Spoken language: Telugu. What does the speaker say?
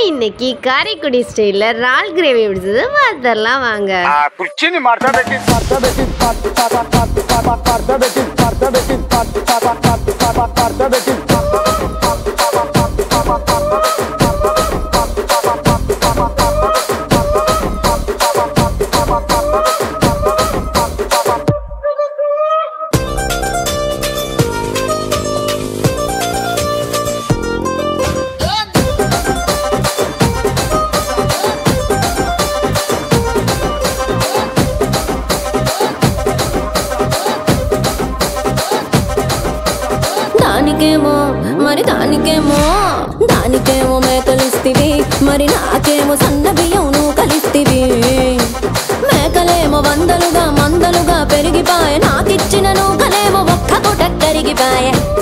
இன்னைக்கு காரைக்குடி ஸ்டைல்ல இறால் கிரேவி பிடிச்சது பார்த்தரலாம் வாங்க. குச்சினி மார்த்தா பெட்டி దానికేమో మేకలిస్తివి మరి నాకేమో సన్న బియ్యం నువ్వు కలిస్తివి మేకలేమో వందలుగా మందలుగా పెరిగిపాయ నాకిచ్చిన నూకలేమో ఒక్క పూట కరిగిపాయ